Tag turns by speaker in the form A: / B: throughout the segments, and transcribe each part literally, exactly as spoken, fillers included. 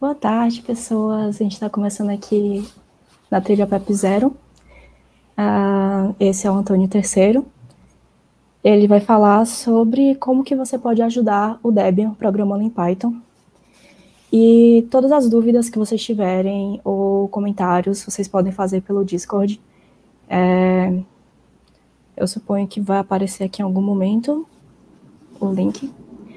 A: Boa tarde, pessoas. A gente está começando aqui na trilha Pep Zero. Uh, esse é o Antônio Terceiro. Ele vai falar sobre como que você pode ajudar o Debian programando em Python. E todas as dúvidas que vocês tiverem ou comentários, vocês podem fazer pelo Discord. É, eu suponho que vai aparecer aqui em algum momento o link.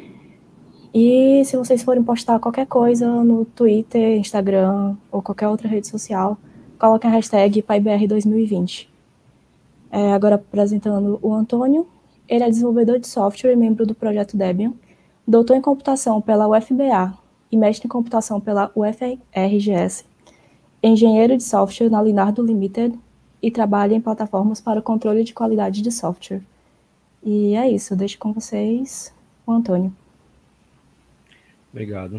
A: E se vocês forem postar qualquer coisa no Twitter, Instagram ou qualquer outra rede social, coloquem a hashtag P Y B R dois mil e vinte. É, agora apresentando o Antônio. Ele é desenvolvedor de software e membro do projeto Debian, doutor em computação pela U F B A e mestre em computação pela U F R G S, engenheiro de software na Linardo Limited e trabalha em plataformas para o controle de qualidade de software. E é isso, eu deixo com vocês o Antônio.
B: Obrigado.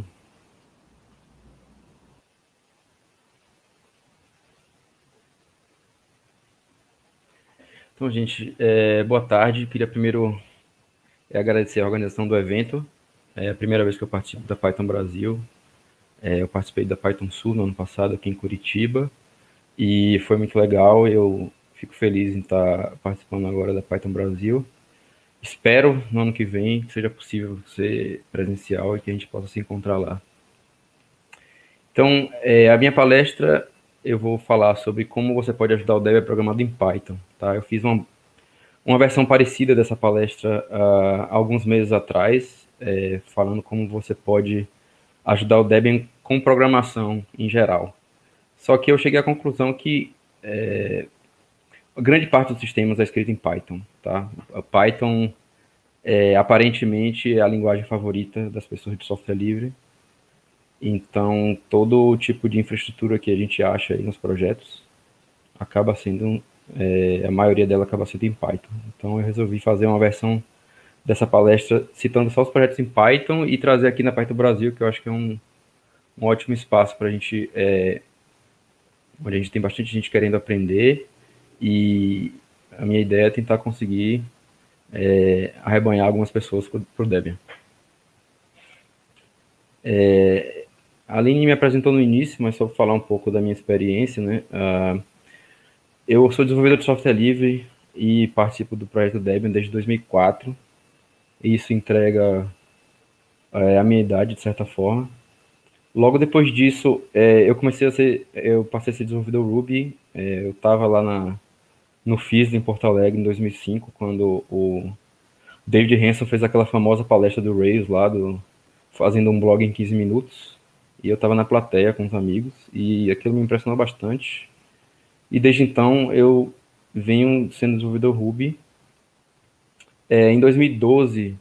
B: Então, gente, é, boa tarde. Queria primeiro é, agradecer a organização do evento. É a primeira vez que eu participo da Python Brasil. É, eu participei da Python Sul no ano passado aqui em Curitiba e foi muito legal. Eu fico feliz em estar participando agora da Python Brasil. Espero no ano que vem que seja possível ser presencial e que a gente possa se encontrar lá. Então, é, a minha palestra eu vou falar sobre como você pode ajudar o Debian programado em Python. Tá? Eu fiz uma, uma versão parecida dessa palestra uh, há alguns meses atrás, é, falando como você pode ajudar o Debian com programação em geral. Só que eu cheguei à conclusão que é, a grande parte dos sistemas é escrito em Python. Tá? A Python é aparentemente é a linguagem favorita das pessoas de software livre. Então, todo tipo de infraestrutura que a gente acha aí nos projetos acaba sendo, é, a maioria dela acaba sendo em Python. Então, eu resolvi fazer uma versão dessa palestra citando só os projetos em Python e trazer aqui na Python Brasil, que eu acho que é um, um ótimo espaço para a gente, é, onde a gente tem bastante gente querendo aprender e a minha ideia é tentar conseguir é, arrebanhar algumas pessoas para o Debian. É, a Aline me apresentou no início, mas só para falar um pouco da minha experiência, né? Uh, eu sou desenvolvedor de software livre e participo do projeto Debian desde dois mil e quatro. E isso entrega é, a minha idade, de certa forma. Logo depois disso, é, eu comecei a ser, eu passei a ser desenvolvedor Ruby. É, eu estava lá na, no F I S em Porto Alegre em dois mil e cinco, quando o David Hanson fez aquela famosa palestra do Rails lá, do, fazendo um blog em quinze minutos. E eu estava na plateia com os amigos e aquilo me impressionou bastante. E desde então eu venho sendo desenvolvedor Ruby. É, em dois mil e doze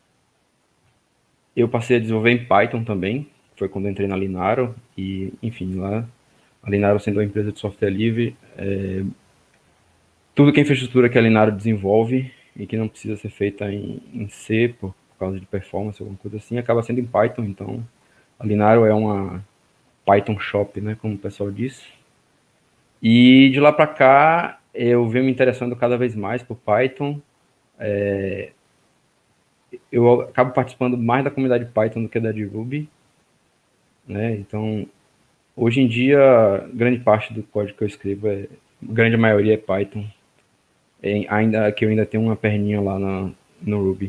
B: eu passei a desenvolver em Python também. Foi quando eu entrei na Linaro e, enfim, lá a Linaro sendo uma empresa de software livre, é, tudo que é infraestrutura que a Linaro desenvolve e que não precisa ser feita em, em C por, por causa de performance, alguma coisa assim, acaba sendo em Python. Então, a Linaro é uma Python Shop, né, como o pessoal diz. E de lá para cá, eu venho me interessando cada vez mais por Python. É, eu acabo participando mais da comunidade Python do que da de Ruby, né? Então, hoje em dia, grande parte do código que eu escrevo, é, grande maioria é Python, é, ainda que eu ainda tenho uma perninha lá na, no Ruby.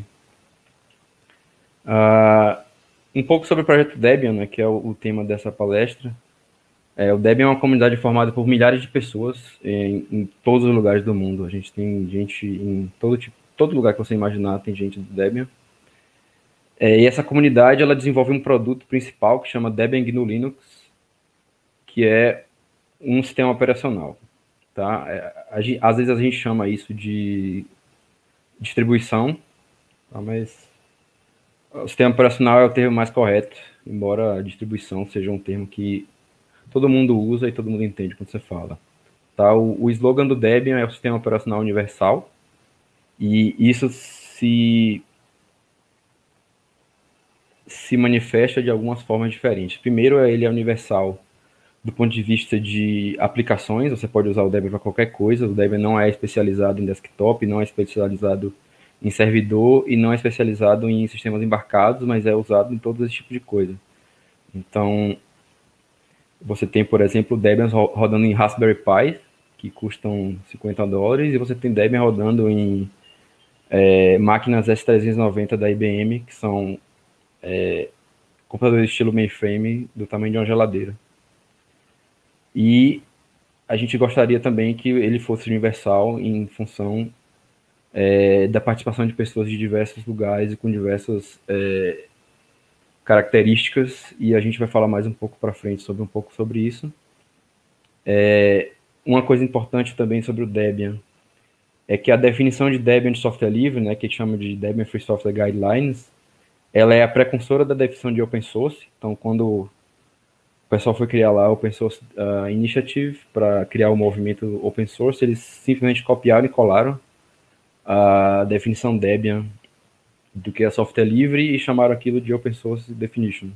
B: Uh, um pouco sobre o projeto Debian, né, que é o, o tema dessa palestra. É, o Debian é uma comunidade formada por milhares de pessoas em, em todos os lugares do mundo. A gente tem gente em todo tipo, todo lugar que você imaginar tem gente do Debian. É, e essa comunidade ela desenvolve um produto principal que chama Debian G N U Linux, que é um sistema operacional. Tá? É, a, às vezes a gente chama isso de distribuição, tá? Mas o sistema operacional é o termo mais correto, embora a distribuição seja um termo que todo mundo usa e todo mundo entende quando você fala. Tá? O, o slogan do Debian é o sistema operacional universal, e isso se, se manifesta de algumas formas diferentes. Primeiro, ele é universal do ponto de vista de aplicações, você pode usar o Debian para qualquer coisa. O Debian não é especializado em desktop, não é especializado em servidor e não é especializado em sistemas embarcados, mas é usado em todos esses tipos de coisa. Então, você tem, por exemplo, Debian rodando em Raspberry Pi, que custam cinquenta dólares, e você tem Debian rodando em é, máquinas S trezentos e noventa da I B M, que são é, computadores estilo mainframe do tamanho de uma geladeira. E a gente gostaria também que ele fosse universal em função é, da participação de pessoas de diversos lugares e com diversas é, características, e a gente vai falar mais um pouco para frente sobre um pouco sobre isso. É, uma coisa importante também sobre o Debian é que a definição de Debian de software livre, né, que a gente chama de Debian Free Software Guidelines, ela é a precursora da definição de open source. Então, quando o pessoal foi criar lá a Open Source uh, Initiative para criar o movimento open source, eles simplesmente copiaram e colaram a definição Debian do que é software livre e chamaram aquilo de Open Source Definition.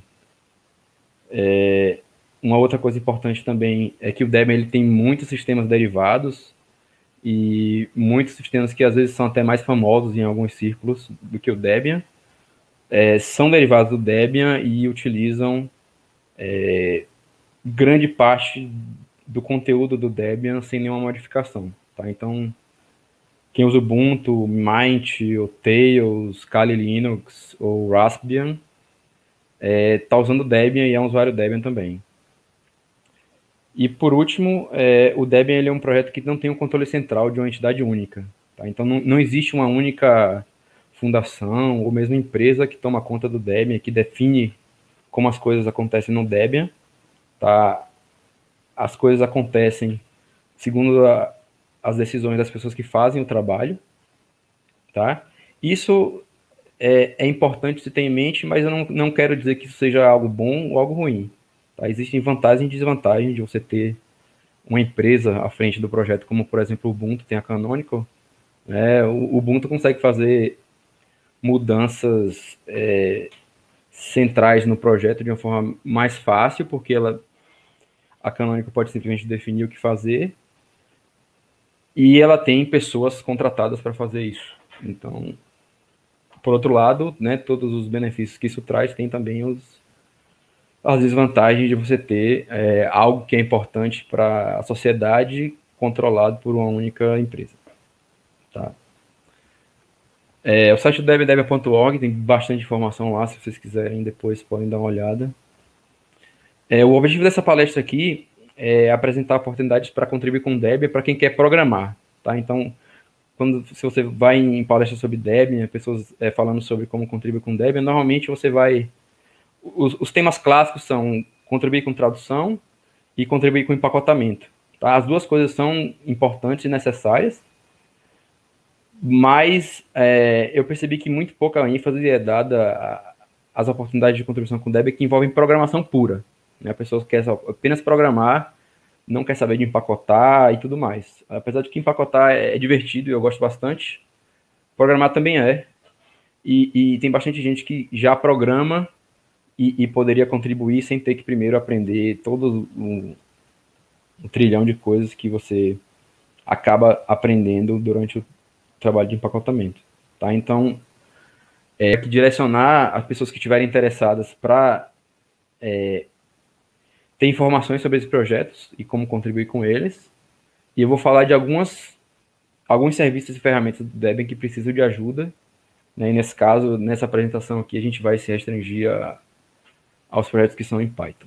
B: É, uma outra coisa importante também é que o Debian ele tem muitos sistemas derivados e muitos sistemas que às vezes são até mais famosos em alguns círculos do que o Debian, é, são derivados do Debian e utilizam é, grande parte do conteúdo do Debian sem nenhuma modificação. Tá? Então, quem usa Ubuntu, Mint, ou Tails, Kali Linux ou Raspbian está é, tá usando o Debian e é um usuário Debian também. E por último, é, o Debian ele é um projeto que não tem um controle central de uma entidade única. Tá? Então não, não existe uma única fundação ou mesmo empresa que toma conta do Debian, que define como as coisas acontecem no Debian. Tá? As coisas acontecem segundo a, as decisões das pessoas que fazem o trabalho. Tá? Isso é, é importante se ter em mente, mas eu não, não quero dizer que isso seja algo bom ou algo ruim. Tá? Existem vantagens e desvantagens de você ter uma empresa à frente do projeto, como, por exemplo, o Ubuntu tem a Canonical. Né? O Ubuntu consegue fazer mudanças é, centrais no projeto de uma forma mais fácil, porque ela, a Canonical pode simplesmente definir o que fazer, e ela tem pessoas contratadas para fazer isso. Então, por outro lado, né, todos os benefícios que isso traz, tem também os as desvantagens de você ter é, algo que é importante para a sociedade controlado por uma única empresa. Tá? É, o site do debian debian ponto org tem bastante informação lá, se vocês quiserem depois podem dar uma olhada. É, o objetivo dessa palestra aqui é apresentar oportunidades para contribuir com o Debian para quem quer programar. Tá? Então, quando, se você vai em palestras sobre Debian, pessoas é, falando sobre como contribuir com o Debian, normalmente você vai... Os, os temas clássicos são contribuir com tradução e contribuir com empacotamento. Tá? As duas coisas são importantes e necessárias, mas é, eu percebi que muito pouca ênfase é dada às oportunidades de contribuição com Debian que envolvem programação pura. Né? A pessoa quer apenas programar, não quer saber de empacotar e tudo mais. Apesar de que empacotar é, é divertido e eu gosto bastante, programar também é. E, e tem bastante gente que já programa E, e poderia contribuir sem ter que primeiro aprender todo um, um trilhão de coisas que você acaba aprendendo durante o trabalho de empacotamento. Tá? Então, é que direcionar as pessoas que estiverem interessadas para é, ter informações sobre esses projetos e como contribuir com eles. E eu vou falar de algumas, alguns serviços e ferramentas do Debian que precisam de ajuda. Né? E nesse caso, nessa apresentação aqui, a gente vai se restringir a aos projetos que são em Python.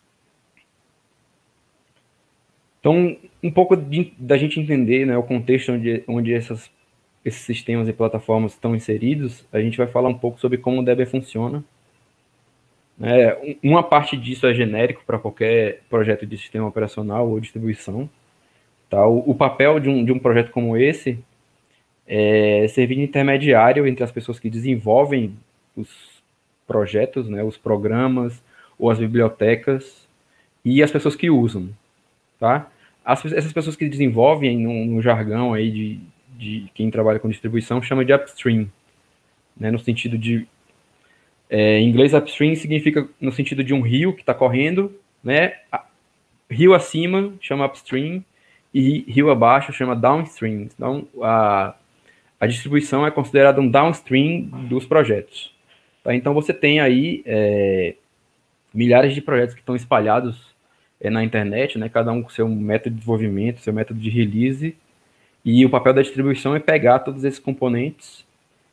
B: Então, um pouco de, da gente entender, né, o contexto onde, onde essas, esses sistemas e plataformas estão inseridos, a gente vai falar um pouco sobre como o Debian funciona. É, uma parte disso é genérico para qualquer projeto de sistema operacional ou distribuição. Tá? O, o papel de um, de um projeto como esse é servir de intermediário entre as pessoas que desenvolvem os projetos, né, os programas ou as bibliotecas e as pessoas que usam, tá? As, essas pessoas que desenvolvem no, no jargão aí de, de quem trabalha com distribuição chama de upstream, né, no sentido de é, em inglês upstream significa no sentido de um rio que está correndo, né? Rio acima chama upstream e rio abaixo chama downstream. Então a, a distribuição é considerada um downstream dos projetos. Tá, então você tem aí é, milhares de projetos que estão espalhados é, na internet, né? Cada um com seu método de desenvolvimento, seu método de release, e o papel da distribuição é pegar todos esses componentes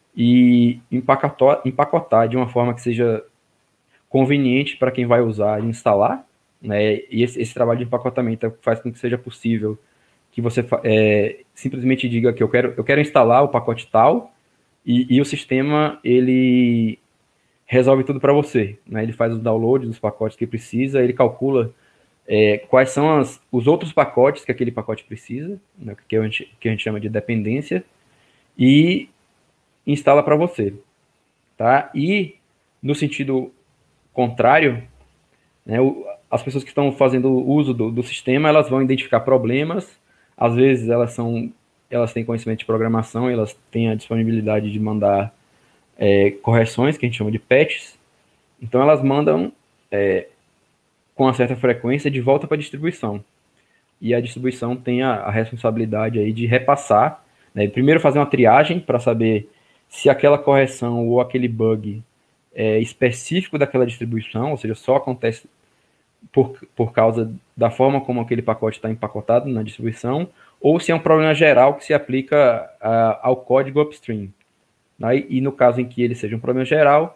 B: e empacotar, empacotar de uma forma que seja conveniente para quem vai usar e instalar, né? E esse, esse trabalho de empacotamento faz com que seja possível que você é, simplesmente diga que eu quero, eu quero instalar o pacote tal, e, e o sistema ele resolve tudo para você, né? Ele faz o download dos pacotes que precisa, ele calcula é, quais são as, os outros pacotes que aquele pacote precisa, né? que, a gente, que a gente chama de dependência, e instala para você, tá? E no sentido contrário, né, o, as pessoas que estão fazendo uso do, do sistema, elas vão identificar problemas, às vezes elas são, elas têm conhecimento de programação, elas têm a disponibilidade de mandar é, correções, que a gente chama de patches, então elas mandam é, com uma certa frequência de volta para a distribuição, e a distribuição tem a, a responsabilidade aí de repassar, né, primeiro fazer uma triagem para saber se aquela correção ou aquele bug é específico daquela distribuição, ou seja, só acontece por, por causa da forma como aquele pacote está empacotado na distribuição, ou se é um problema geral que se aplica a, ao código upstream. Né? E no caso em que ele seja um problema geral,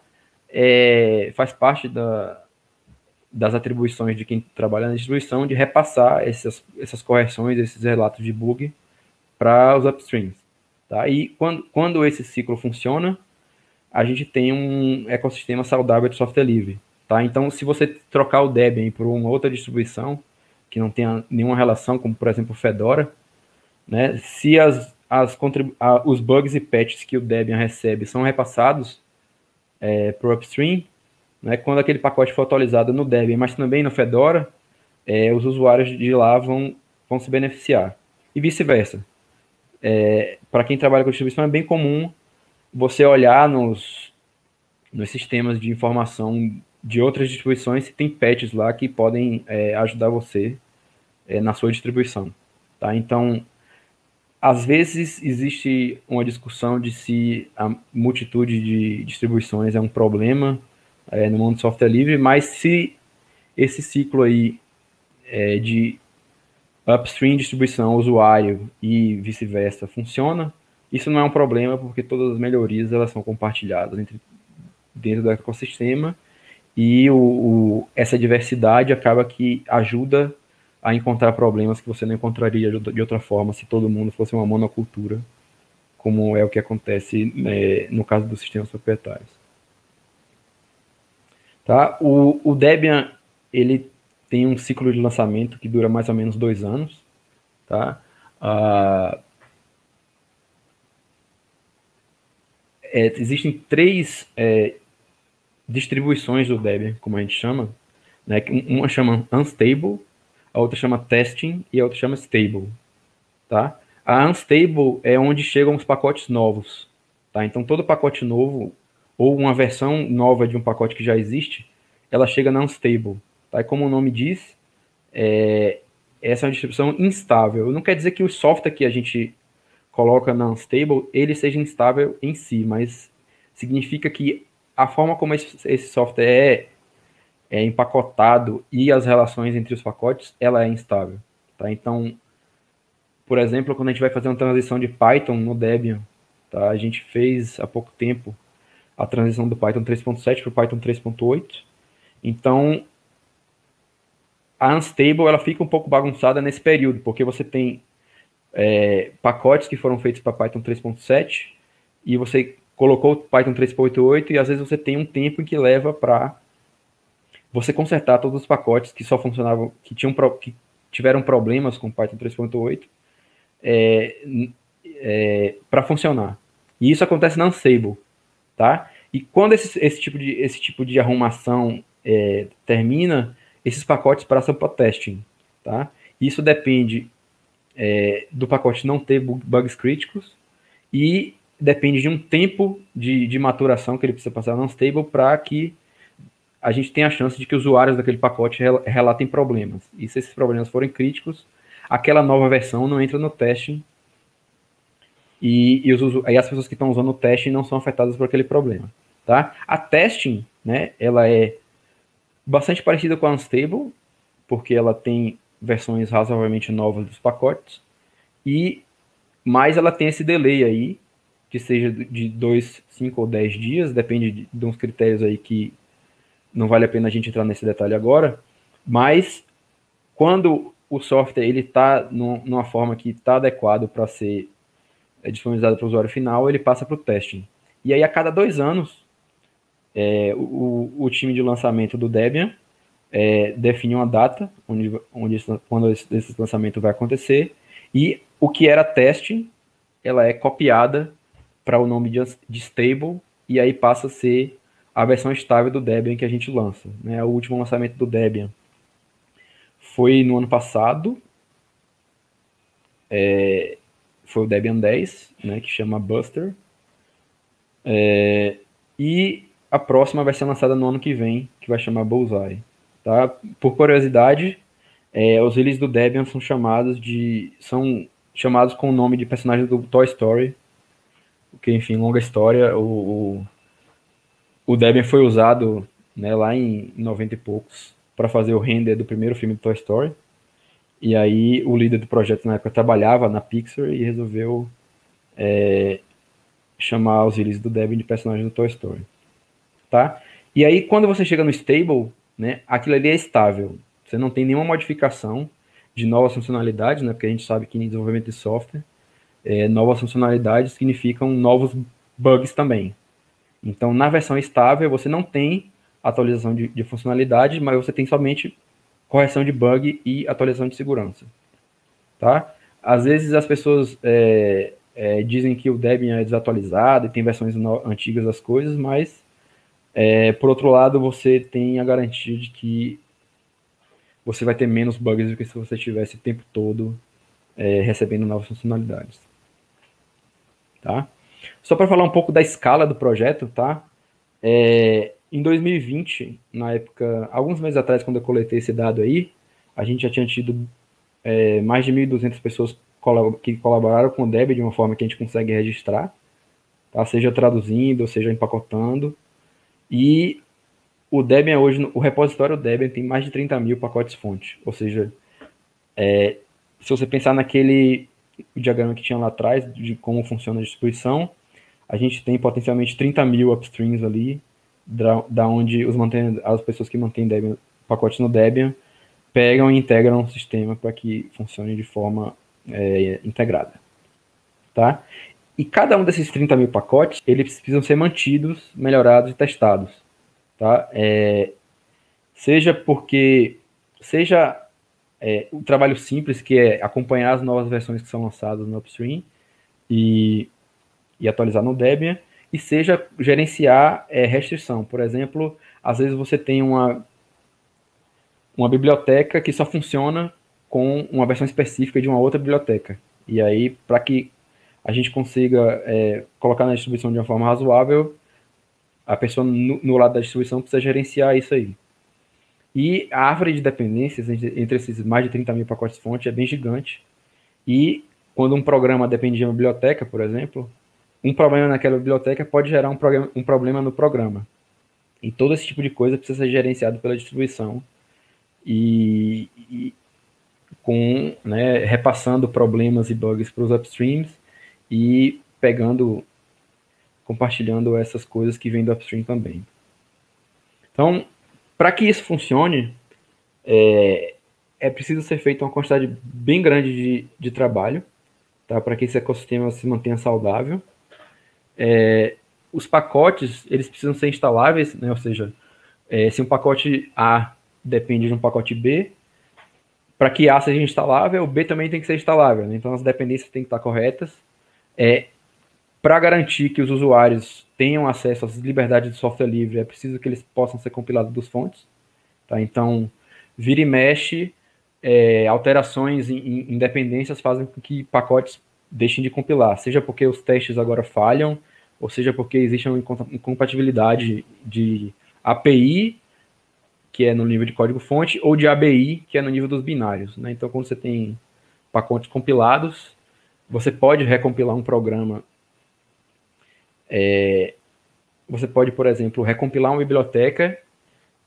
B: é, faz parte da, das atribuições de quem trabalha na distribuição de repassar essas, essas correções, esses relatos de bug para os upstreams. Tá? E quando, quando esse ciclo funciona, a gente tem um ecossistema saudável de software livre. Tá? Então, se você trocar o Debian por uma outra distribuição, que não tenha nenhuma relação, como por exemplo o Fedora, né, se as, as a, os bugs e patches que o Debian recebe são repassados é, para o upstream, né, quando aquele pacote for atualizado no Debian, mas também no Fedora, é, os usuários de lá vão, vão se beneficiar. E vice-versa. É, para quem trabalha com distribuição, é bem comum você olhar nos, nos sistemas de informação de outras distribuições se tem patches lá que podem é, ajudar você é, na sua distribuição. Tá? Então, às vezes existe uma discussão de se a multitude de distribuições é um problema é, no mundo do software livre, mas se esse ciclo aí é, de upstream, distribuição, usuário e vice-versa funciona, isso não é um problema porque todas as melhorias elas são compartilhadas entre, dentro do ecossistema e o, o, essa diversidade acaba que ajuda a encontrar problemas que você não encontraria de outra forma se todo mundo fosse uma monocultura, como é o que acontece né, no caso dos sistemas proprietários. Tá? O, o Debian ele tem um ciclo de lançamento que dura mais ou menos dois anos. Tá? Ah, é, existem três é, distribuições do Debian, como a gente chama. Né? Uma chama Unstable, a outra chama Testing e a outra chama Stable. Tá? A Unstable é onde chegam os pacotes novos. Tá? Então, todo pacote novo, ou uma versão nova de um pacote que já existe, ela chega na Unstable. Tá? E como o nome diz, é, essa é uma distribuição instável. Não quer dizer que o software que a gente coloca na Unstable, ele seja instável em si, mas significa que a forma como esse, esse software é, é empacotado e as relações entre os pacotes, ela é instável. Tá? Então, por exemplo, quando a gente vai fazer uma transição de Python no Debian, tá? A gente fez há pouco tempo a transição do Python três ponto sete para o Python três ponto oito. Então, a Unstable ela fica um pouco bagunçada nesse período, porque você tem é, pacotes que foram feitos para Python três ponto sete e você colocou o Python três ponto oito e às vezes você tem um tempo em que leva para você consertar todos os pacotes que só funcionavam, que, tinham, que tiveram problemas com Python três ponto oito é, é, para funcionar. E isso acontece na Unstable. Tá? E quando esse, esse, tipo, de, esse tipo de arrumação é, termina, esses pacotes passam para testing. Tá? Isso depende é, do pacote não ter bugs críticos e depende de um tempo de, de maturação que ele precisa passar na Unstable para que a gente tenha a chance de que os usuários daquele pacote relatem problemas. E se esses problemas forem críticos, aquela nova versão não entra no testing e, e os, aí as pessoas que estão usando o testing não são afetadas por aquele problema. Tá? A testing, né, ela é bastante parecida com a Unstable, porque ela tem versões razoavelmente novas dos pacotes, e mais ela tem esse delay aí, que seja de dois, cinco ou dez dias, depende de, de uns critérios aí que não vale a pena a gente entrar nesse detalhe agora, mas quando o software ele está numa forma que está adequado para ser disponibilizado para o usuário final, ele passa para o testing. E aí, a cada dois anos, é, o, o time de lançamento do Debian é, define uma data onde, onde esse, quando esse, esse lançamento vai acontecer, e o que era testing, ela é copiada para o nome de, de stable, e aí passa a ser a versão estável do Debian que a gente lança. Né? O último lançamento do Debian foi no ano passado, é, foi o Debian dez, né, que chama Buster, é, e a próxima vai ser lançada no ano que vem, que vai chamar Bullseye. Tá? Por curiosidade, é, os releases do Debian são chamados de são chamados com o nome de personagens do Toy Story, que, enfim, longa história. O, o, o Debian foi usado, né, lá em noventa e poucos para fazer o render do primeiro filme do Toy Story. E aí o líder do projeto na época trabalhava na Pixar e resolveu é, chamar os releases do Debian de personagens do Toy Story. Tá? E aí quando você chega no stable, né, aquilo ali é estável. Você não tem nenhuma modificação de novas funcionalidades, né, porque a gente sabe que em desenvolvimento de software, é, novas funcionalidades significam novos bugs também. Então, na versão estável, você não tem atualização de, de funcionalidade, mas você tem somente correção de bug e atualização de segurança. Tá? Às vezes as pessoas é, é, dizem que o Debian é desatualizado e tem versões no, antigas das coisas, mas, é, por outro lado, você tem a garantia de que você vai ter menos bugs do que se você tivesse o tempo todo é, recebendo novas funcionalidades. Tá? Só para falar um pouco da escala do projeto, tá? É, em dois mil e vinte, na época, alguns meses atrás, quando eu coletei esse dado aí, a gente já tinha tido é, mais de mil e duzentas pessoas que colaboraram com o Debian de uma forma que a gente consegue registrar, tá? Seja traduzindo, ou seja empacotando. E o Debian hoje, o repositório Debian tem mais de trinta mil pacotes fonte, ou seja, é, se você pensar naquele diagrama que tinha lá atrás, de como funciona a distribuição, a gente tem potencialmente trinta mil upstreams ali, da, da onde os mantém, as pessoas que mantêm Debian, pacotes no Debian pegam e integram o sistema para que funcione de forma é, integrada. Tá? E cada um desses trinta mil pacotes, eles precisam ser mantidos, melhorados e testados. Tá? É, seja porque, seja é, o trabalho simples, que é acompanhar as novas versões que são lançadas no upstream e, e atualizar no Debian, e seja gerenciar é, restrição. Por exemplo, às vezes você tem uma, uma biblioteca que só funciona com uma versão específica de uma outra biblioteca. E aí, para que a gente consiga é, colocar na distribuição de uma forma razoável, a pessoa no, no lado da distribuição precisa gerenciar isso aí. E a árvore de dependências entre esses mais de trinta mil pacotes fonte é bem gigante. E quando um programa depende de uma biblioteca, por exemplo, um problema naquela biblioteca pode gerar um, programa, um problema no programa. E todo esse tipo de coisa precisa ser gerenciado pela distribuição e, e com, né, repassando problemas e bugs para os upstreams e pegando, compartilhando essas coisas que vêm do upstream também. Então, para que isso funcione, é, é preciso ser feita uma quantidade bem grande de, de trabalho, tá, para que esse ecossistema se mantenha saudável. É, os pacotes, eles precisam ser instaláveis, né, ou seja, é, se um pacote A depende de um pacote B, para que A seja instalável, o B também tem que ser instalável, né? Então as dependências têm que estar corretas. É, para garantir que os usuários tenham acesso às liberdades de software livre, é preciso que eles possam ser compilados dos fontes. Tá? Então, vira e mexe, é, alterações em, em dependências fazem com que pacotes deixem de compilar, seja porque os testes agora falham, ou seja porque existe uma incompatibilidade de A P I, que é no nível de código-fonte, ou de A B I, que é no nível dos binários. Né? Então, quando você tem pacotes compilados, você pode recompilar um programa. É, você pode, por exemplo, recompilar uma biblioteca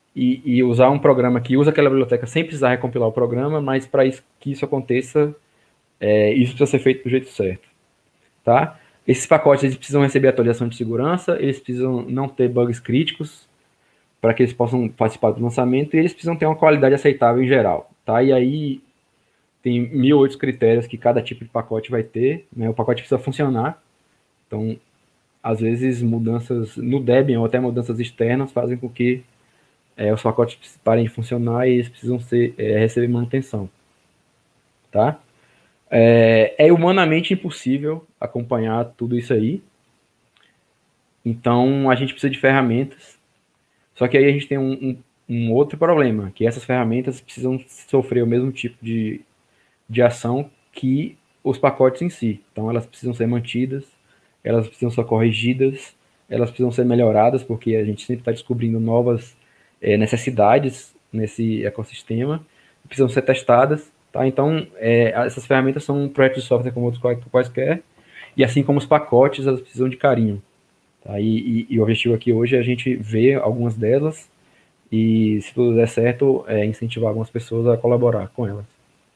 B: e, e usar um programa que usa aquela biblioteca sem precisar recompilar o programa, mas para isso, que isso aconteça, é, isso precisa ser feito do jeito certo. Tá? Esses pacotes eles precisam receber atualização de segurança, eles precisam não ter bugs críticos para que eles possam participar do lançamento e eles precisam ter uma qualidade aceitável em geral. Tá? E aí tem mil outros critérios que cada tipo de pacote vai ter. Né? O pacote precisa funcionar. Então, às vezes, mudanças no Debian ou até mudanças externas fazem com que é, os pacotes parem de funcionar e eles precisam ser, é, receber manutenção. Tá? É, é humanamente impossível acompanhar tudo isso aí. Então, a gente precisa de ferramentas. Só que aí a gente tem um, um, um outro problema, que essas ferramentas precisam sofrer o mesmo tipo de, de ação que os pacotes em si. Então, elas precisam ser mantidas, elas precisam ser corrigidas, elas precisam ser melhoradas, porque a gente sempre está descobrindo novas é, necessidades nesse ecossistema, precisam ser testadas. Tá? Então, é, essas ferramentas são um projeto de software como outros quaisquer, e assim como os pacotes, elas precisam de carinho. Tá? E, e, e o objetivo aqui hoje é a gente ver algumas delas e, se tudo der certo, é incentivar algumas pessoas a colaborar com elas.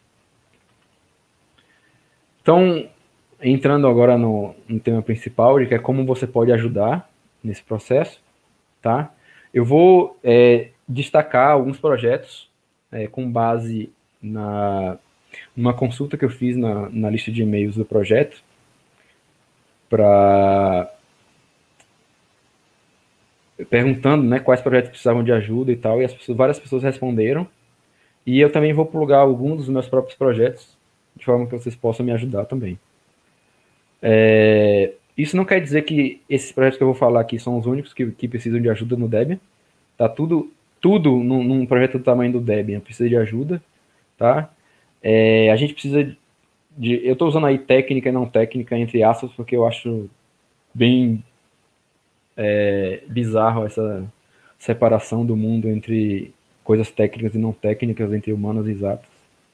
B: Então, entrando agora no, no tema principal, de que é como você pode ajudar nesse processo, tá? Eu vou é, destacar alguns projetos é, com base na numa consulta que eu fiz na, na lista de e-mails do projeto para perguntando, né, quais projetos precisavam de ajuda e tal, e as pessoas, várias pessoas responderam, e eu também vou plugar alguns dos meus próprios projetos, de forma que vocês possam me ajudar também. É, isso não quer dizer que esses projetos que eu vou falar aqui são os únicos que, que precisam de ajuda no Debian, tá? Tudo, tudo num, num projeto do tamanho do Debian precisa de ajuda, tá? É, a gente precisa de... Eu estou usando aí técnica e não técnica, entre aspas, porque eu acho bem é, bizarro essa separação do mundo entre coisas técnicas e não técnicas, entre humanas e exatas.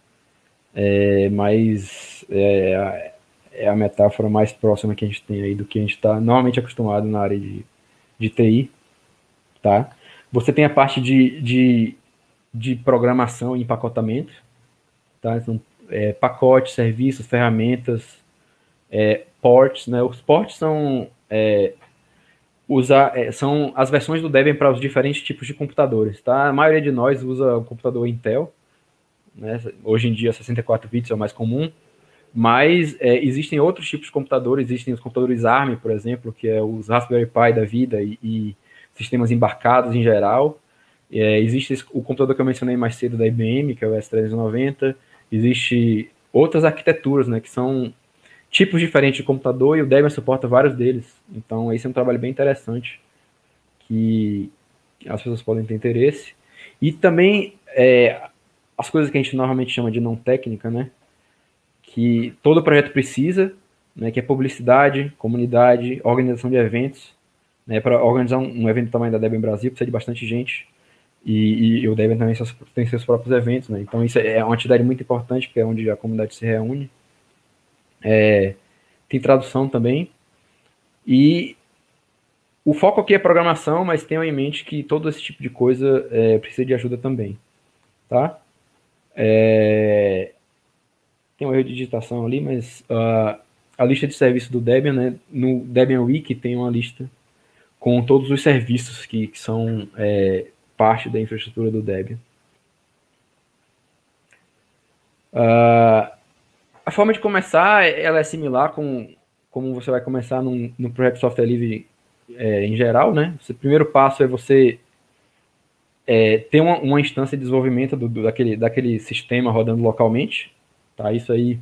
B: É, mas é, é a metáfora mais próxima que a gente tem aí do que a gente está normalmente acostumado na área de, de T I. Tá? Você tem a parte de, de, de programação e empacotamento. Tá? Então, é, pacotes, serviços, ferramentas, é, ports. Né? Os ports são, é, usar, é, são as versões do Debian para os diferentes tipos de computadores. Tá? A maioria de nós usa o computador Intel. Né? Hoje em dia, sessenta e quatro bits é o mais comum. Mas é, existem outros tipos de computadores. Existem os computadores ARM, por exemplo, que é os Raspberry Pi da vida e, e sistemas embarcados em geral. É, existe o computador que eu mencionei mais cedo da I B M, que é o S trezentos e noventa. Existe outras arquiteturas, né, que são tipos diferentes de computador, e o Debian suporta vários deles. Então, esse é um trabalho bem interessante que as pessoas podem ter interesse. E também é, as coisas que a gente normalmente chama de não técnica, né, que todo projeto precisa, né, que é publicidade, comunidade, organização de eventos. Né, para organizar um, um evento do tamanho da Debian Brasil, precisa de bastante gente. E, e o Debian também tem seus próprios eventos, né? Então isso é uma atividade muito importante, porque é onde a comunidade se reúne. É, tem tradução também. E o foco aqui é programação, mas tenham em mente que todo esse tipo de coisa é, precisa de ajuda também. Tá? É, tem um erro de digitação ali, mas uh, a lista de serviços do Debian, né? No Debian Wiki tem uma lista com todos os serviços que, que são é, parte da infraestrutura do Debian. Uh, a forma de começar, ela é similar com como você vai começar num, num projeto de software livre é, em geral, né? O primeiro passo é você é, ter uma, uma instância de desenvolvimento do, do, daquele, daquele sistema rodando localmente. Tá? Isso aí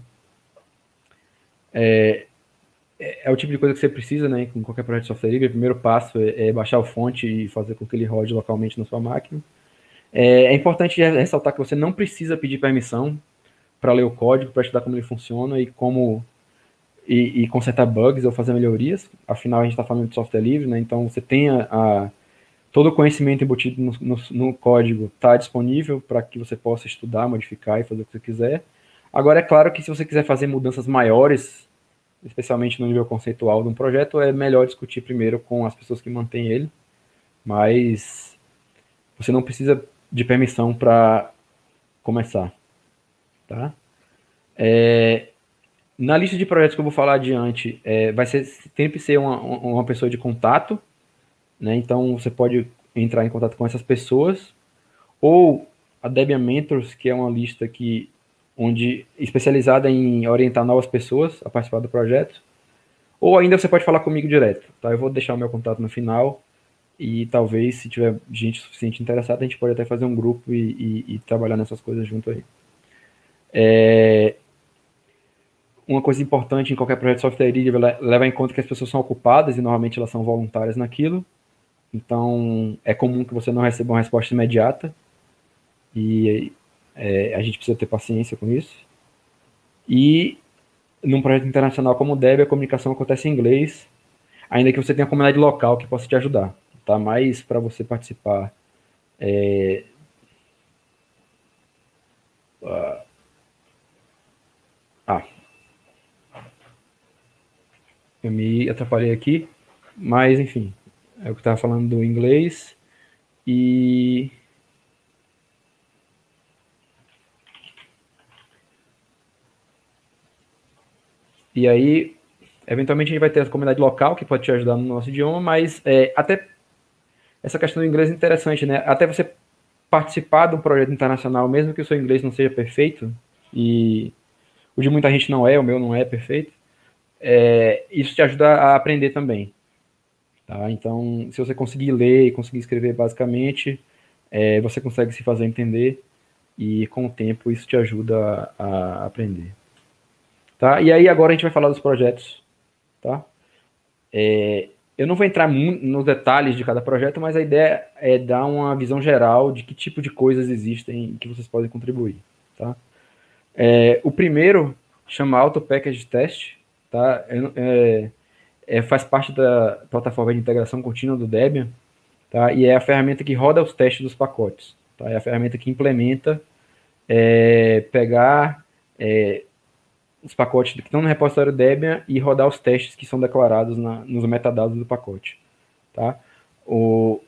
B: é, é o tipo de coisa que você precisa, né, com qualquer projeto de software livre. O primeiro passo é, é baixar o fonte e fazer com que ele rode localmente na sua máquina. É, é importante ressaltar que você não precisa pedir permissão para ler o código, para estudar como ele funciona e como e, e consertar bugs ou fazer melhorias. Afinal, a gente está falando de software livre, né, então você tem a, a, todo o conhecimento embutido no, no, no código está disponível para que você possa estudar, modificar e fazer o que você quiser. Agora, é claro que se você quiser fazer mudanças maiores, especialmente no nível conceitual de um projeto, é melhor discutir primeiro com as pessoas que mantêm ele, mas você não precisa de permissão para começar, tá? É, na lista de projetos que eu vou falar adiante, é, vai ser, sempre ser uma, uma pessoa de contato, né? Então você pode entrar em contato com essas pessoas, ou a Debian Mentors, que é uma lista que, onde, especializada em orientar novas pessoas a participar do projeto, ou ainda você pode falar comigo direto, tá? Eu vou deixar o meu contato no final, e talvez, se tiver gente suficiente interessada, a gente pode até fazer um grupo e, e, e trabalhar nessas coisas junto aí. É, uma coisa importante em qualquer projeto de software livre é levar em conta que as pessoas são ocupadas e normalmente elas são voluntárias naquilo. Então, é comum que você não receba uma resposta imediata e é, a gente precisa ter paciência com isso. E num projeto internacional como o Debian, a comunicação acontece em inglês, ainda que você tenha uma comunidade local que possa te ajudar, tá? Mas para você participar é, uh, ah, eu me atrapalhei aqui, mas enfim, é o que eu estava falando do inglês. E e aí, eventualmente a gente vai ter a comunidade local que pode te ajudar no nosso idioma, mas é, até essa questão do inglês é interessante, né? Até você participar de um projeto internacional, mesmo que o seu inglês não seja perfeito, e o de muita gente não é, o meu não é perfeito, é, isso te ajuda a aprender também. Tá? Então, se você conseguir ler e conseguir escrever basicamente, é, você consegue se fazer entender e com o tempo isso te ajuda a, a aprender. Tá? E aí agora a gente vai falar dos projetos. Tá? É, eu não vou entrar nos detalhes de cada projeto, mas a ideia é dar uma visão geral de que tipo de coisas existem que vocês podem contribuir. Tá? É, o primeiro chama Auto Package Test. Tá? É, é, faz parte da plataforma de integração contínua do Debian. Tá? E é a ferramenta que roda os testes dos pacotes. Tá? É a ferramenta que implementa é, pegar é, os pacotes que estão no repositório Debian e rodar os testes que são declarados na, nos metadados do pacote. Tá? O,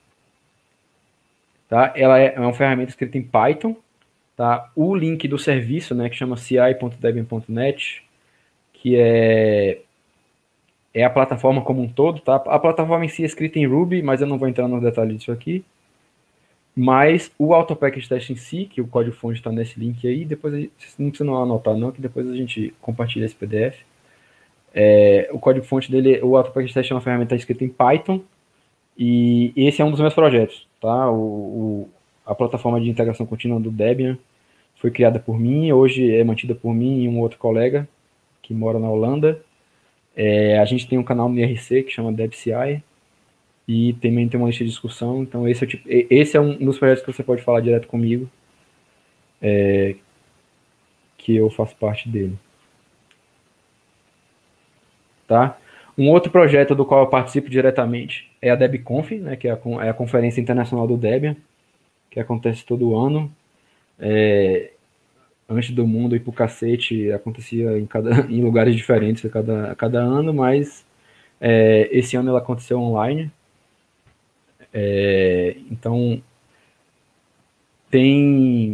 B: tá? Ela é uma ferramenta escrita em Python. Tá? O link do serviço, né, que chama c i ponto debian ponto net, que é, é a plataforma como um todo. Tá? A plataforma em si é escrita em Ruby, mas eu não vou entrar nos detalhes disso aqui. Mas o Auto Package Test em si, que o código-fonte está nesse link aí, depois gente, vocês não precisam anotar não, que depois a gente compartilha esse P D F. É, o código-fonte dele, o Auto Package Test é uma ferramenta escrita em Python, e esse é um dos meus projetos. Tá? O, o, a plataforma de integração contínua do Debian foi criada por mim, hoje é mantida por mim e um outro colega que mora na Holanda. É, a gente tem um canal no I R C que chama DebCI, e também tem uma lista de discussão. Então esse é, o tipo, esse é um dos projetos que você pode falar direto comigo, é, que eu faço parte dele. Tá? Um outro projeto do qual eu participo diretamente é a DebConf, né, que é a, é a Conferência Internacional do Debian, que acontece todo ano. É, antes do mundo ir pro cacete, acontecia em, cada, em lugares diferentes a cada, a cada ano, mas é, esse ano ela aconteceu online. É, então, tem...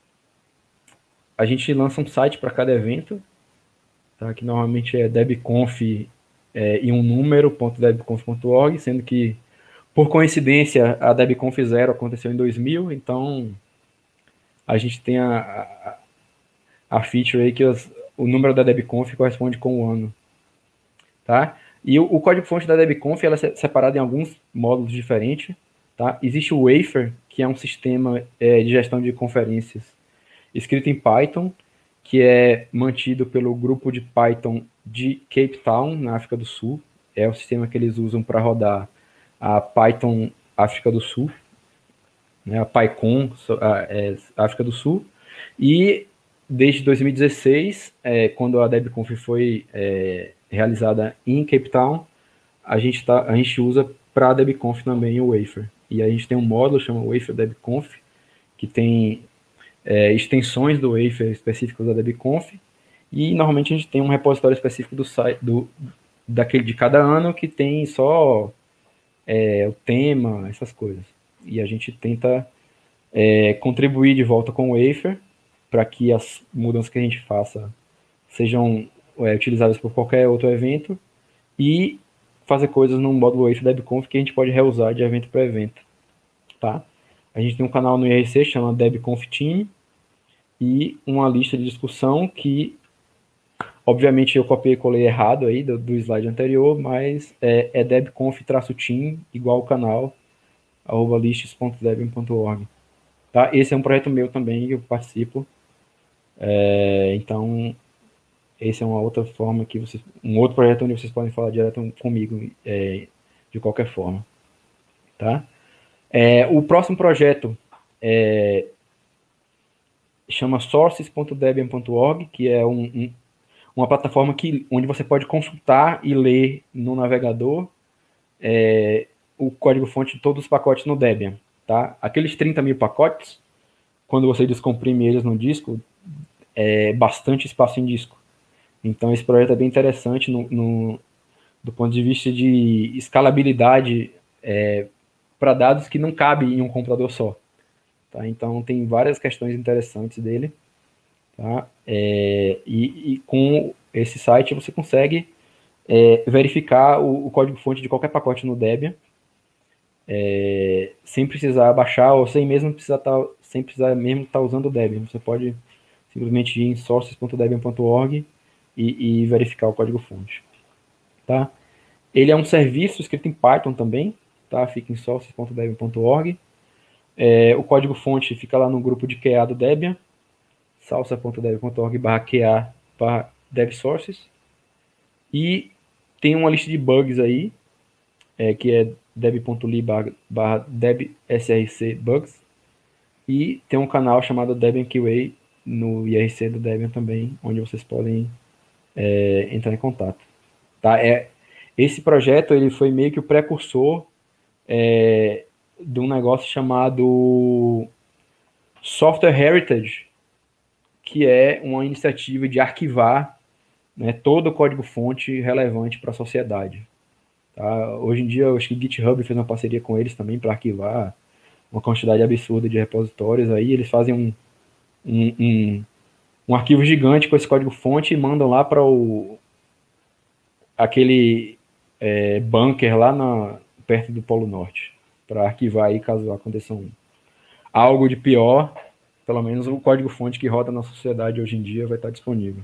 B: A gente lança um site para cada evento, tá? Que normalmente é debconf é, e um número, .debconf ponto org, sendo que, por coincidência, a debconf zero aconteceu em dois mil, então a gente tem a, a, a feature aí que os, o número da debconf corresponde com o ano. Tá? E o, o código-fonte da debconf ela é separado em alguns módulos diferentes. Tá? Existe o Wafer, que é um sistema é, de gestão de conferências escrito em Python, que é mantido pelo grupo de Python de Cape Town, na África do Sul. É o sistema que eles usam para rodar a Python África do Sul, né, a PyCon a, é, África do Sul. E desde dois mil e dezesseis, é, quando a DebConf foi é, realizada em Cape Town, a gente, tá, a gente usa para a DebConf também o Wafer. E a gente tem um módulo chama Wafer DebConf, que tem é, extensões do Wafer específicas da DebConf, e normalmente a gente tem um repositório específico do site do, daquele de cada ano que tem só é, o tema, essas coisas. e a gente tenta é, contribuir de volta com o Wafer para que as mudanças que a gente faça sejam é, utilizadas por qualquer outro evento e fazer coisas no módulo Wafer DebConf que a gente pode reusar de evento para evento, tá? A gente tem um canal no I R C chama DebConf Team e uma lista de discussão que, obviamente, eu copiei e colei errado aí do, do slide anterior, mas é, é debconf-team igual o canal arroba lists ponto debian ponto org. Tá? Esse é um projeto meu também que eu participo. É, então, esse é uma outra forma que vocês, um outro projeto onde vocês podem falar direto comigo é, de qualquer forma. Tá? É, o próximo projeto é, chama sources ponto debian ponto org, que é um, um, uma plataforma que, onde você pode consultar e ler no navegador é, o código-fonte de todos os pacotes no Debian. Tá? Aqueles trinta mil pacotes, quando você descomprime eles no disco, é bastante espaço em disco. Então, esse projeto é bem interessante no, no, do ponto de vista de escalabilidade é, para dados que não cabem em um computador só. Tá? Então, tem várias questões interessantes dele. Tá? É, e, e com esse site você consegue é, verificar o, o código-fonte de qualquer pacote no Debian, é, sem precisar baixar ou sem mesmo precisar tá, sem precisar mesmo estar tá usando o Debian. Você pode simplesmente ir em sources ponto debian ponto org e, e verificar o código-fonte. Tá? Ele é um serviço escrito em Python também, tá? Fica em sources ponto debian ponto org. É, o código-fonte fica lá no grupo de Q A do Debian, salsa ponto debian ponto org barra Q A barra devsources. E tem uma lista de bugs aí, é, que é deb.ly barra debsrc bugs. E tem um canal chamado Debian Q A no I R C do Debian também, onde vocês podem é, entrar em contato. Tá? É, esse projeto ele foi meio que o precursor é, de um negócio chamado Software Heritage, que é uma iniciativa de arquivar, né, todo o código-fonte relevante para a sociedade. Tá? Hoje em dia, eu acho que o GitHub fez uma parceria com eles também para arquivar uma quantidade absurda de repositórios. Aí eles fazem um, um, um, um arquivo gigante com esse código-fonte e mandam lá para o aquele é, bunker lá na, perto do Polo Norte, para arquivar aí caso aconteça um, algo de pior. Pelo menos o código-fonte que roda na sociedade hoje em dia vai estar disponível.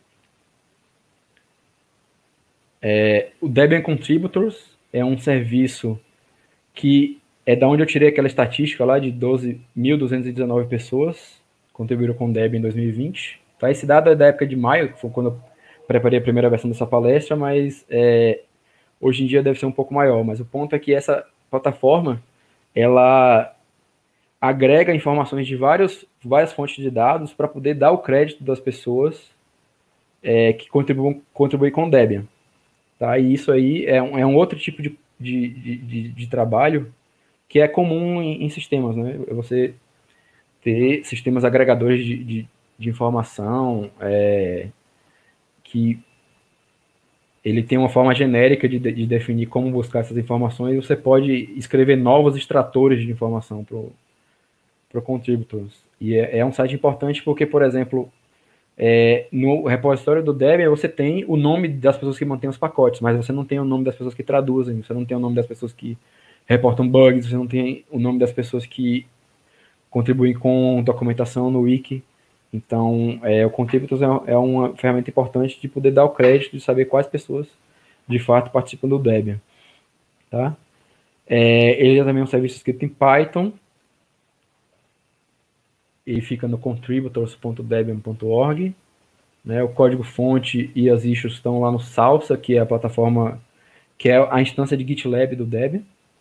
B: É, o Debian Contributors é um serviço que é da onde eu tirei aquela estatística lá de doze mil duzentas e dezenove pessoas contribuíram com o Debian em dois mil e vinte. Tá? Esse dado é da época de maio, que foi quando eu preparei a primeira versão dessa palestra, mas é, hoje em dia deve ser um pouco maior. Mas o ponto é que essa plataforma, ela agrega informações de vários, várias fontes de dados para poder dar o crédito das pessoas é, que contribuem, contribuem com o Debian. Tá? E isso aí é um, é um outro tipo de, de, de, de trabalho que é comum em, em sistemas, né? Você ter sistemas agregadores de, de, de informação é, que ele tem uma forma genérica de, de definir como buscar essas informações e você pode escrever novos extratores de informação para o contributors. E é, é um site importante porque, por exemplo, É, no repositório do Debian você tem o nome das pessoas que mantêm os pacotes, mas você não tem o nome das pessoas que traduzem, você não tem o nome das pessoas que reportam bugs, você não tem o nome das pessoas que contribuem com documentação no wiki. Então, é, o Contributors é, é uma ferramenta importante de poder dar o crédito, de saber quais pessoas de fato participam do Debian. Tá? É, ele é também um serviço escrito em Python. Ele fica no contributors ponto debian ponto org. Né, o código-fonte e as issues estão lá no Salsa, que é a plataforma, que é a instância de GitLab do Debian.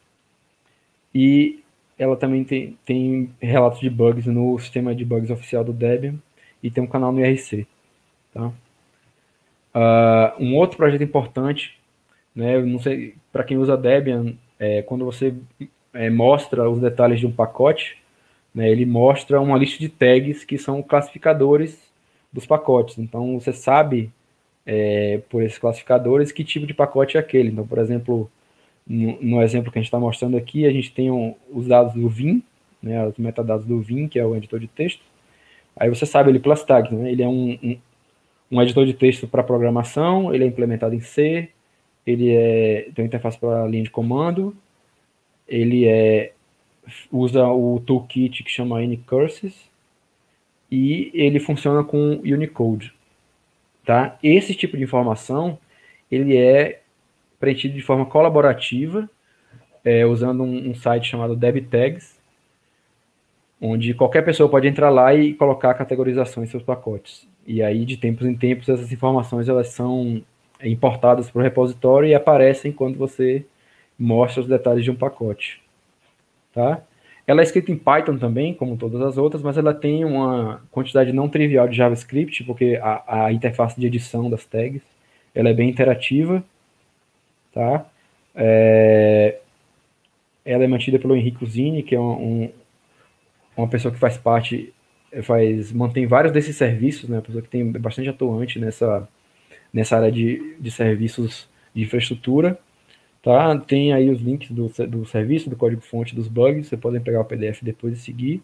B: E ela também tem, tem relatos de bugs no sistema de bugs oficial do Debian e tem um canal no I R C. Tá? Uh, um outro projeto importante, né, não sei, para quem usa Debian, é, quando você é, mostra os detalhes de um pacote, né, ele mostra uma lista de tags que são classificadores dos pacotes. Então, você sabe, é, por esses classificadores, que tipo de pacote é aquele. Então, por exemplo, No, no exemplo que a gente está mostrando aqui, a gente tem um, os dados do Vim, né, os metadados do Vim, que é o editor de texto. Aí você sabe ele pelas tags, né? Ele é um, um, um editor de texto para programação, ele é implementado em C, ele é, tem uma interface para linha de comando, ele é, usa o toolkit que chama Anycurses, e ele funciona com Unicode. Tá? Esse tipo de informação ele é preenchido de forma colaborativa, é, usando um, um site chamado DebTags, onde qualquer pessoa pode entrar lá e colocar categorizações em seus pacotes. E aí, de tempos em tempos, essas informações elas são importadas para o repositório e aparecem quando você mostra os detalhes de um pacote. Tá? Ela é escrita em Python também, como todas as outras, mas ela tem uma quantidade não trivial de JavaScript, porque a, a interface de edição das tags ela é bem interativa. Tá? É, ela é mantida pelo Henrico Zini, que é um, um, uma pessoa que faz parte, faz, mantém vários desses serviços, né? Uma pessoa que tem bastante atuante nessa, nessa área de, de serviços de infraestrutura. Tá? Tem aí os links do, do serviço, do código-fonte, dos bugs, você pode pegar o P D F depois e seguir.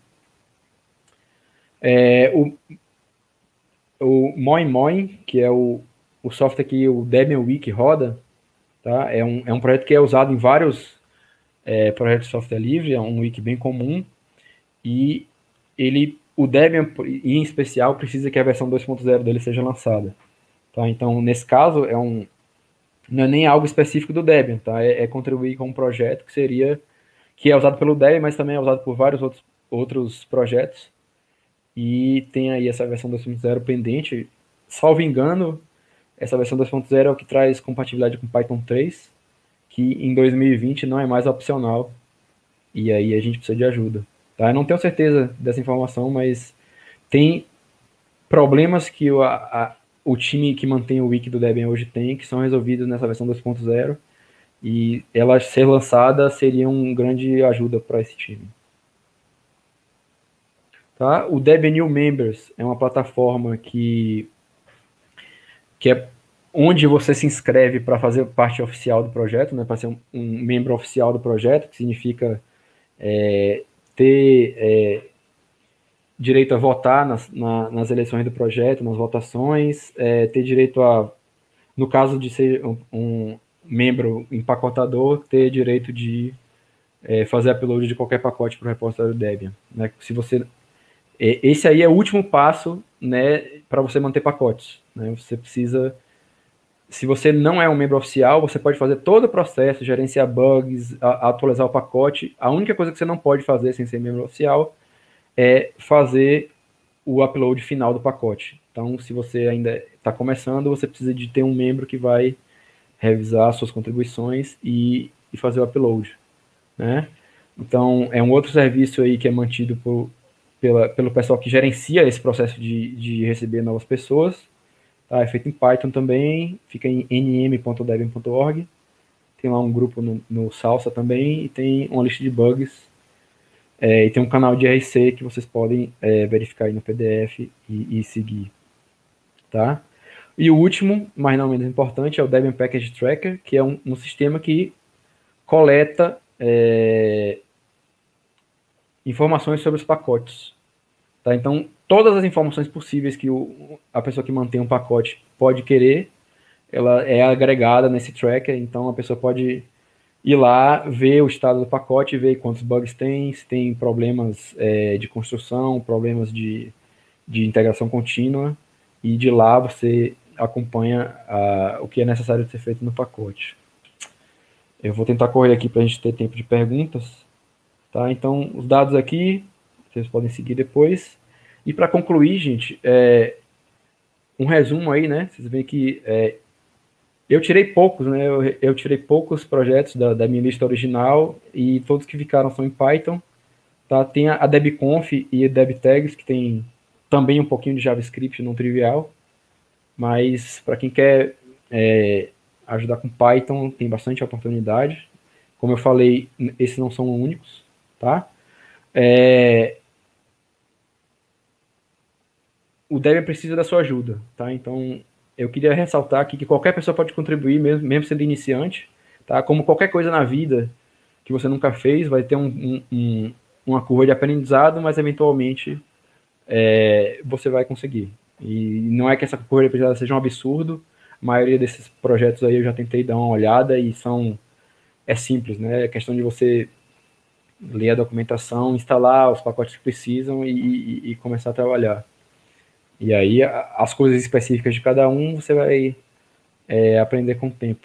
B: É, o, o Moin Moin, que é o, o software que o Debian Wiki roda, tá? é, um, é um projeto que é usado em vários é, projetos de software livre, é um wiki bem comum, e ele, o Debian, em especial, precisa que a versão dois ponto zero dele seja lançada. Tá? Então, nesse caso, é um, não é nem algo específico do Debian, tá? É, é contribuir com um projeto que seria, que é usado pelo Debian, mas também é usado por vários outros, outros projetos, e tem aí essa versão dois ponto zero pendente. Salvo engano, essa versão dois ponto zero é o que traz compatibilidade com Python três, que em dois mil e vinte não é mais opcional, e aí a gente precisa de ajuda. Tá? Eu não tenho certeza dessa informação, mas tem problemas que o, a, o time que mantém o wiki do Debian hoje tem, que são resolvidos nessa versão dois ponto zero, e ela ser lançada seria uma grande ajuda para esse time. Tá? O Debian New Members é uma plataforma que, que é onde você se inscreve para fazer parte oficial do projeto, né, para ser um, um membro oficial do projeto, que significa é, ter é, direito a votar nas, na, nas eleições do projeto, nas votações, é, ter direito a, no caso de ser um, um membro empacotador, ter direito de é, fazer upload de qualquer pacote para o repositório Debian. Né? Se você, é, esse aí é o último passo, né, para você manter pacotes. Né? Você precisa, se você não é um membro oficial, você pode fazer todo o processo, gerenciar bugs, a, atualizar o pacote. A única coisa que você não pode fazer sem ser membro oficial é fazer o upload final do pacote. Então, se você ainda está começando, você precisa de ter um membro que vai revisar suas contribuições e, e fazer o upload. Né? Então, é um outro serviço aí que é mantido por, pela, pelo pessoal que gerencia esse processo de, de receber novas pessoas. Tá? É feito em Python também, fica em n m ponto debian ponto org. Tem lá um grupo no, no Salsa também e tem uma lista de bugs. É, e tem um canal de R C que vocês podem é, verificar aí no P D F e, e seguir. Tá? E o último, mas não menos importante, é o Debian Package Tracker, que é um, um sistema que coleta é, informações sobre os pacotes. Tá? Então, todas as informações possíveis que o, a pessoa que mantém um pacote pode querer, ela é agregada nesse tracker, então a pessoa pode ir lá, ver o estado do pacote, ver quantos bugs tem, se tem problemas é, de construção, problemas de, de integração contínua, e de lá você acompanha a, o que é necessário ser feito no pacote. Eu vou tentar correr aqui para a gente ter tempo de perguntas. Tá? Então, os dados aqui, vocês podem seguir depois. E para concluir, gente, é, um resumo aí, né? Vocês veem que é, eu tirei poucos, né? Eu, eu tirei poucos projetos da, da minha lista original e todos que ficaram são em Python. Tá? Tem a, a DebConf e a DebTags, que tem também um pouquinho de JavaScript não trivial, mas para quem quer é, ajudar com Python, tem bastante oportunidade. Como eu falei, esses não são únicos, tá? É, o Debian precisa da sua ajuda, tá? Então, eu queria ressaltar aqui que qualquer pessoa pode contribuir, mesmo, mesmo sendo iniciante, tá? Como qualquer coisa na vida que você nunca fez, vai ter um, um, um, uma curva de aprendizado, mas eventualmente é, você vai conseguir. E não é que essa curva de aprendizado seja um absurdo, a maioria desses projetos aí eu já tentei dar uma olhada e são, é simples, né? É questão de você ler a documentação, instalar os pacotes que precisam e, e, e começar a trabalhar. E aí as coisas específicas de cada um você vai é, aprender com o tempo.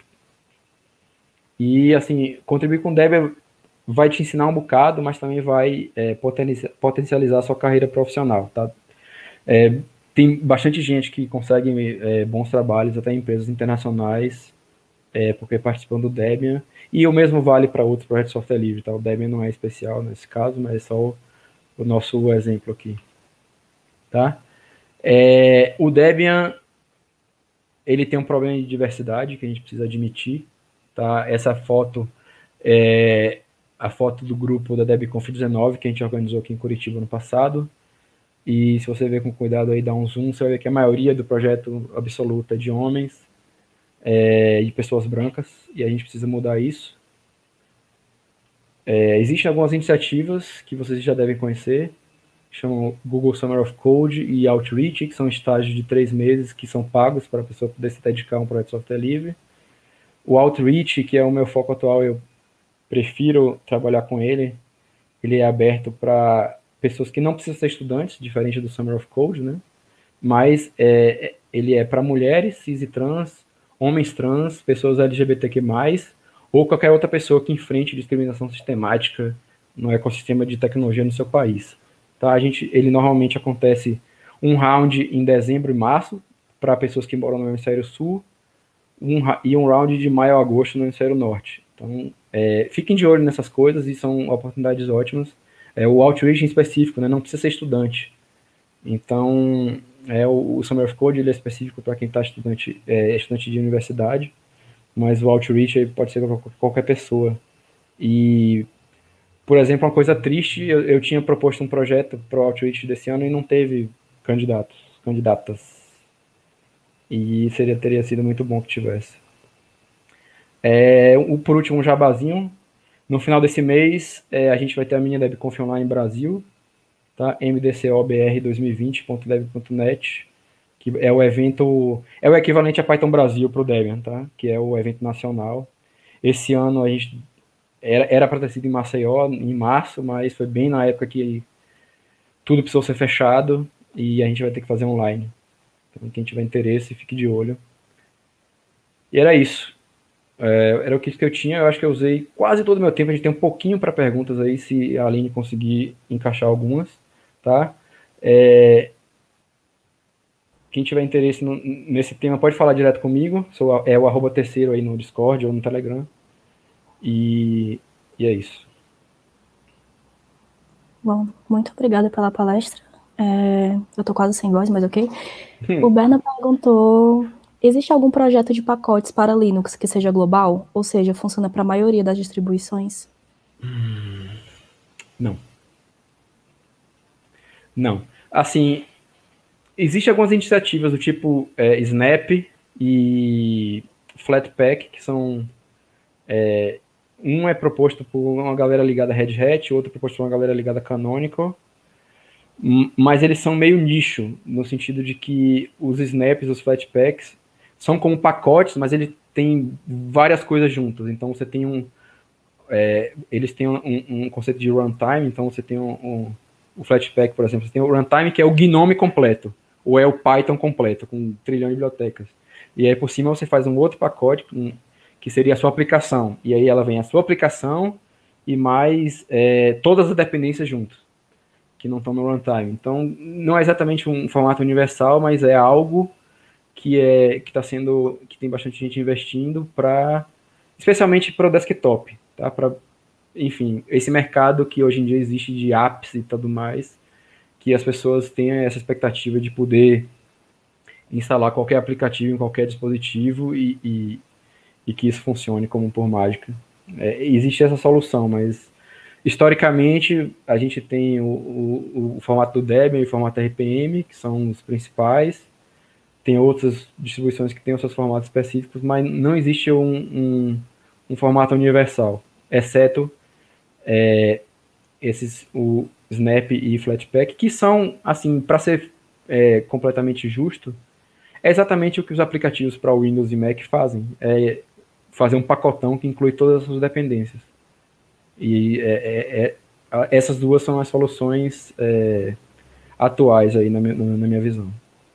B: E assim, contribuir com o Debian vai te ensinar um bocado, mas também vai é, potencializar a sua carreira profissional, tá? É, tem bastante gente que consegue é, bons trabalhos, até em empresas internacionais, é, porque participam do Debian, e o mesmo vale para outros projetos de software livre, tá? O Debian não é especial nesse caso, mas é só o, o nosso exemplo aqui, tá? É, o Debian, ele tem um problema de diversidade que a gente precisa admitir, tá? Essa foto é a foto do grupo da DebConf dezenove, que a gente organizou aqui em Curitiba no passado, e se você ver com cuidado aí, dá um zoom, você vai ver que a maioria do projeto absoluto é de homens é, e pessoas brancas, e a gente precisa mudar isso. É, existem algumas iniciativas que vocês já devem conhecer, chamam Google Summer of Code e Outreach, que são estágios de três meses que são pagos para a pessoa poder se dedicar a um projeto de software livre. O Outreach, que é o meu foco atual, eu prefiro trabalhar com ele, ele é aberto para pessoas que não precisam ser estudantes, diferente do Summer of Code, né? Mas é, ele é para mulheres, cis e trans, homens trans, pessoas L G B T Q mais, ou qualquer outra pessoa que enfrente discriminação sistemática no ecossistema de tecnologia no seu país. Tá? A gente, ele normalmente acontece um round em dezembro e março, para pessoas que moram no hemisfério sul, um, e um round de maio a agosto no hemisfério norte. Então, é, fiquem de olho nessas coisas e são oportunidades ótimas. É, o Outreach em específico, né, não precisa ser estudante. Então, é, o, o Summer of Code ele é específico para quem está estudante, é, estudante de universidade, mas o Outreach pode ser para qualquer pessoa. E, por exemplo, uma coisa triste, eu, eu tinha proposto um projeto para o Outreach desse ano e não teve candidatos, candidatas. E seria, teria sido muito bom que tivesse. É, o, por último, um jabazinho. No final desse mês, é, a gente vai ter a minha DebConf Online Brasil, tá? M D C O B R dois mil e vinte ponto deb ponto net, que é o evento, é o equivalente a Python Brasil para o Debian, tá? Que é o evento nacional. Esse ano a gente era para ter sido em Maceió, em março, mas foi bem na época que tudo precisou ser fechado e a gente vai ter que fazer online. Então, quem tiver interesse, fique de olho. E era isso. É, era o que eu tinha, eu acho que eu usei quase todo o meu tempo, a gente tem um pouquinho para perguntas aí, se a Aline conseguir encaixar algumas, tá? É, quem tiver interesse no, nesse tema pode falar direto comigo, sou, é o arroba terceiro aí no Discord ou no Telegram, e, e é isso.
A: Bom, muito obrigada pela palestra. É, eu tô quase sem voz, mas ok. O Berna perguntou: existe algum projeto de pacotes para Linux que seja global? Ou seja, funciona para a maioria das distribuições?
B: Hum, não. Não. Assim, existem algumas iniciativas do tipo é, Snap e Flatpak, que são... É, um é proposto por uma galera ligada a Red Hat, outro é proposto por uma galera ligada a Canonical, mas eles são meio nicho, no sentido de que os snaps, os flatpaks, são como pacotes, mas ele tem várias coisas juntas. Então você tem um... É, eles têm um, um conceito de runtime, então você tem um, um, o Flatpak, por exemplo, você tem o runtime que é o Gnome completo, ou é o Python completo, com um trilhão de bibliotecas. E aí por cima você faz um outro pacote, um, que seria a sua aplicação. E aí ela vem a sua aplicação e mais é, todas as dependências juntas, que não estão no runtime. Então, não é exatamente um formato universal, mas é algo que é que está sendo, que tem bastante gente investindo para, especialmente para o desktop, tá? Para, enfim, esse mercado que hoje em dia existe de apps e tudo mais, que as pessoas tenham essa expectativa de poder instalar qualquer aplicativo em qualquer dispositivo e, e, e que isso funcione como por mágica. É, existe essa solução, mas historicamente, a gente tem o, o, o formato do Debian e o formato R P M, que são os principais. Tem outras distribuições que têm os seus formatos específicos, mas não existe um, um, um formato universal, exceto é, esses, o Snap e Flatpak, que são, assim, para ser é, completamente justo, é exatamente o que os aplicativos para Windows e Mac fazem. É fazer um pacotão que inclui todas as suas dependências. E é, é, é, essas duas são as soluções é, atuais aí na minha, na minha visão.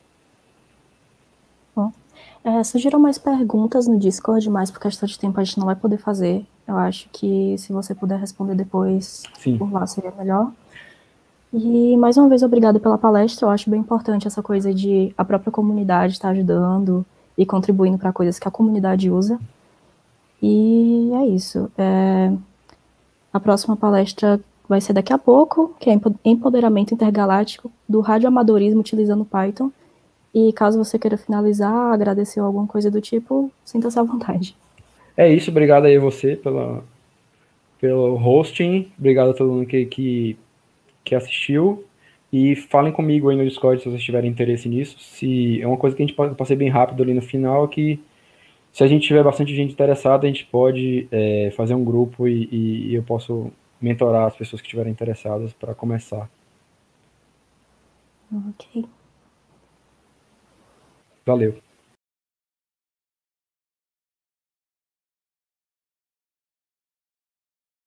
A: Bom, é, surgiram mais perguntas no Discord, mas por questão de tempo a gente não vai poder fazer. Eu acho que se você puder responder depois
B: Sim.
A: por lá seria melhor. E mais uma vez, obrigado pela palestra. Eu acho bem importante essa coisa de a própria comunidade estar ajudando e contribuindo para coisas que a comunidade usa. E é isso. É... A próxima palestra vai ser daqui a pouco, que é Empoderamento Intergaláctico do Radioamadorismo utilizando Python. E caso você queira finalizar, agradecer alguma coisa do tipo, sinta-se à vontade.
B: É isso, obrigado aí a você pela, pelo hosting, obrigado a todo mundo que, que, que assistiu. E falem comigo aí no Discord se vocês tiverem interesse nisso. Se é uma coisa que a gente pode passar bem rápido ali no final, que se a gente tiver bastante gente interessada, a gente pode é, fazer um grupo e, e, e eu posso mentorar as pessoas que estiverem interessadas para começar.
A: Ok.
B: Valeu.